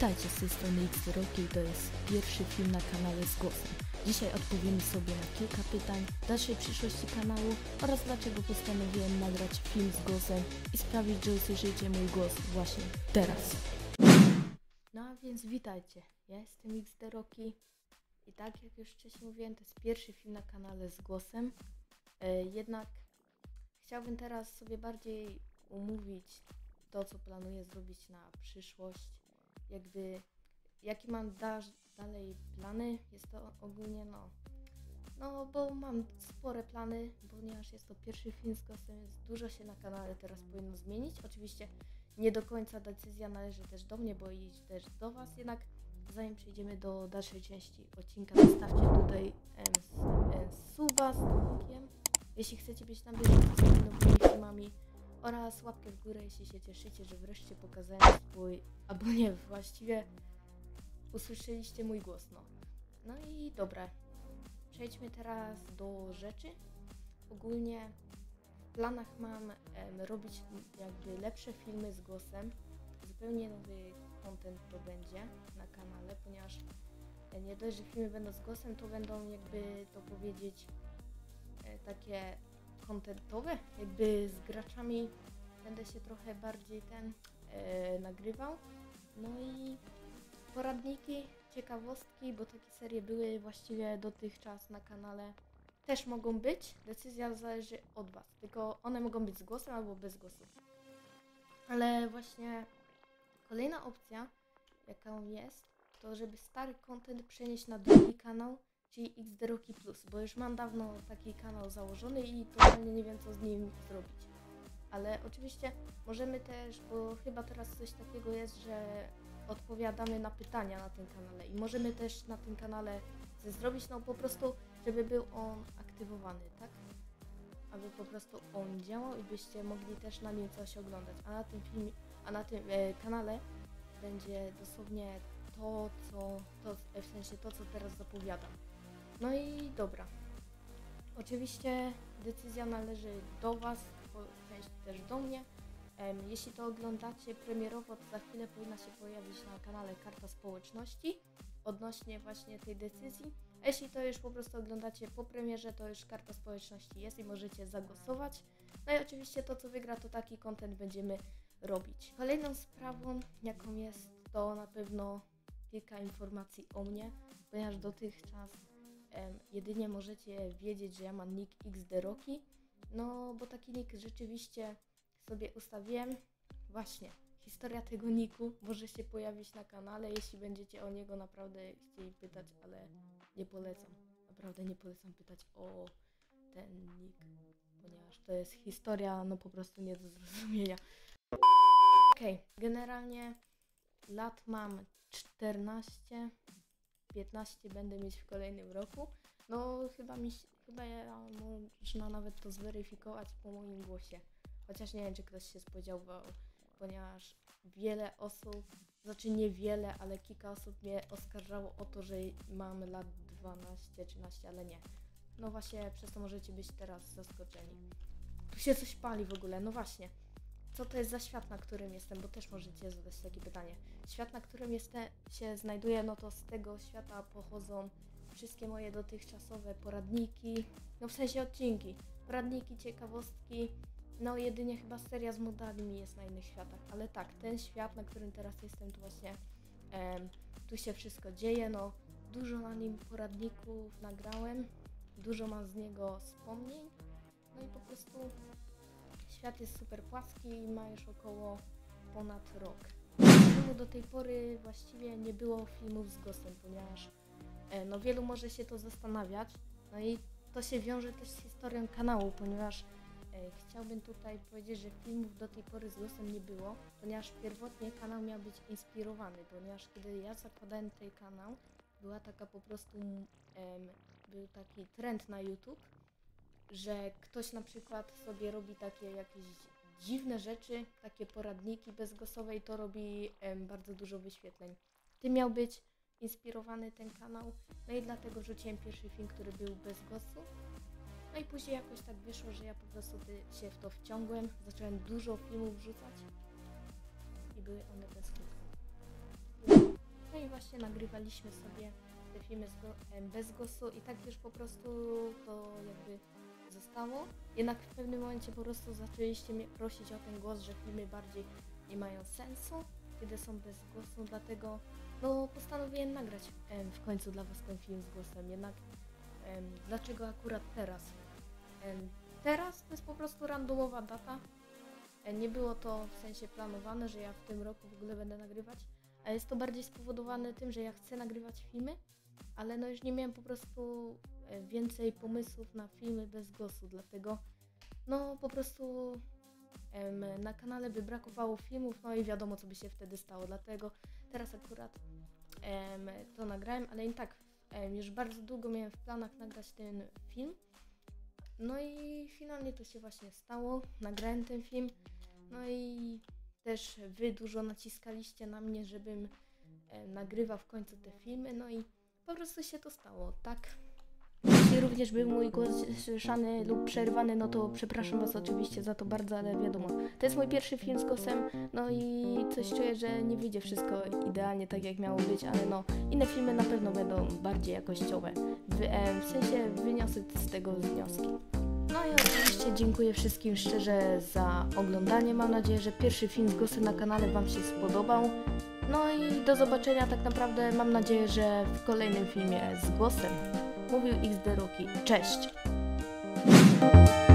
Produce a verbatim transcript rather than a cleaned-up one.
Witajcie, z tej strony X-Roki i to jest pierwszy film na kanale z głosem. Dzisiaj odpowiemy sobie na kilka pytań dalszej przyszłości kanału oraz dlaczego postanowiłem nagrać film z głosem i sprawić, że usłyszycie mój głos właśnie teraz. No a więc witajcie, ja jestem X-Roki i tak jak już wcześniej mówiłem, to jest pierwszy film na kanale z głosem. E, jednak chciałbym teraz sobie bardziej umówić to, co planuję zrobić na przyszłość. Jakby, jakie mam da dalej plany, jest to ogólnie no, no bo mam spore plany, ponieważ jest to pierwszy film z głosem, więc dużo się na kanale teraz powinno zmienić. Oczywiście nie do końca decyzja należy też do mnie, bo i też do Was, jednak zanim przejdziemy do dalszej części odcinka, zostawcie tutaj em, em, suba z dzwonkiem, jeśli chcecie być na bieżąco z tymi nowymi filmami, oraz łapkę w górę, jeśli się cieszycie, że wreszcie pokazałem swój, albo nie, właściwie usłyszeliście mój głos, no. No i dobra, przejdźmy teraz do rzeczy. Ogólnie w planach mam em, robić jakby lepsze filmy z głosem, zupełnie nowy content to będzie na kanale, ponieważ e, nie dość, że filmy będą z głosem, to będą jakby to powiedzieć e, takie kontentowe, jakby z graczami będę się trochę bardziej ten e, nagrywał. No i poradniki, ciekawostki, bo takie serie były właściwie dotychczas na kanale. Też mogą być, decyzja zależy od Was, tylko one mogą być z głosem albo bez głosu. Ale właśnie kolejna opcja, jaką jest, to żeby stary content przenieść na drugi kanał, czyli X-Roki Plus, bo już mam dawno taki kanał założony i totalnie nie wiem, co z nim zrobić. Ale oczywiście możemy też, bo chyba teraz coś takiego jest, że odpowiadamy na pytania na tym kanale i możemy też na tym kanale coś zrobić, no po prostu, żeby był on aktywowany, tak? Aby po prostu on działał i byście mogli też na nim coś oglądać, a na tym filmie, a na tym e, kanale będzie dosłownie to, co, to, w sensie to, co teraz zapowiadam. No i dobra, oczywiście decyzja należy do Was, w części też do mnie. Um, jeśli to oglądacie premierowo, to za chwilę powinna się pojawić na kanale karta społeczności odnośnie właśnie tej decyzji. A jeśli to już po prostu oglądacie po premierze, to już karta społeczności jest i możecie zagłosować. No i oczywiście to, co wygra, to taki content będziemy robić. Kolejną sprawą, jaką jest, to na pewno kilka informacji o mnie, ponieważ dotychczas Um, jedynie możecie wiedzieć, że ja mam nick X-Roki, no bo taki nick rzeczywiście sobie ustawiłem. Właśnie, historia tego nicku może się pojawić na kanale, jeśli będziecie o niego naprawdę chcieli pytać, ale nie polecam, naprawdę nie polecam pytać o ten nick, ponieważ to jest historia, no po prostu nie do zrozumienia. Okej, okay, generalnie lat mam czternaście, piętnaście będę mieć w kolejnym roku. No chyba mi chyba ja można nawet to zweryfikować po moim głosie. Chociaż nie wiem, czy ktoś się spodziewał, ponieważ wiele osób, znaczy nie wiele, ale kilka osób mnie oskarżało o to, że mam lat dwanaście, trzynaście, ale nie. No właśnie, przez to możecie być teraz zaskoczeni. Tu się coś pali w ogóle, no właśnie. Co to jest za świat, na którym jestem, bo też możecie zadać takie pytanie. Świat, na którym jestem, się znajduję, no to z tego świata pochodzą wszystkie moje dotychczasowe poradniki, no w sensie odcinki, poradniki, ciekawostki, no jedynie chyba seria z modami jest na innych światach, ale tak, ten świat, na którym teraz jestem, to właśnie em, tu się wszystko dzieje, no dużo na nim poradników nagrałem, dużo mam z niego wspomnień, no i po prostu świat jest super płaski i ma już około ponad rok. Filmu do tej pory właściwie nie było filmów z głosem, ponieważ e, no wielu może się to zastanawiać. No i to się wiąże też z historią kanału, ponieważ e, chciałbym tutaj powiedzieć, że filmów do tej pory z głosem nie było, ponieważ pierwotnie kanał miał być inspirowany, ponieważ kiedy ja zakładałem ten kanał, była taka po prostu, em, był taki trend na YouTube, że ktoś na przykład sobie robi takie jakieś dziwne rzeczy, takie poradniki bezgłosowe i to robi em, bardzo dużo wyświetleń. Tym miał być inspirowany ten kanał, no i dlatego wrzuciłem pierwszy film, który był bez głosu. No i później jakoś tak wyszło, że ja po prostu się w to wciągłem, zacząłem dużo filmów wrzucać i były one bez głosu. No i właśnie nagrywaliśmy sobie te filmy z go, em, bez głosu i tak już po prostu to jakby zostało. Jednak w pewnym momencie po prostu zaczęliście mnie prosić o ten głos, że filmy bardziej nie mają sensu, kiedy są bez głosu, dlatego no postanowiłem nagrać em, w końcu dla was ten film z głosem. Jednak em, dlaczego akurat teraz? Em, teraz to jest po prostu randomowa data. Em, nie było to w sensie planowane, że ja w tym roku w ogóle będę nagrywać, a jest to bardziej spowodowane tym, że ja chcę nagrywać filmy, ale no już nie miałem po prostu e, więcej pomysłów na filmy bez głosu, dlatego no po prostu em, na kanale by brakowało filmów, no i wiadomo co by się wtedy stało, dlatego teraz akurat em, to nagrałem, ale i tak em, już bardzo długo miałem w planach nagrać ten film, no i finalnie to się właśnie stało, nagrałem ten film, no i też wy dużo naciskaliście na mnie, żebym e, nagrywał w końcu te filmy, no i po prostu się to stało, tak? Jeśli również był mój głos słyszany lub przerwany, no to przepraszam was oczywiście za to bardzo, ale wiadomo, to jest mój pierwszy film z głosem, no i coś czuję, że nie wyjdzie wszystko idealnie tak jak miało być, ale no, inne filmy na pewno będą bardziej jakościowe, w, e, w sensie wyniosę z tego wnioski. No i oczywiście dziękuję wszystkim szczerze za oglądanie, mam nadzieję, że pierwszy film z głosem na kanale wam się spodobał. No i do zobaczenia tak naprawdę, mam nadzieję, że w kolejnym filmie z głosem. Mówił X D Roki. Cześć!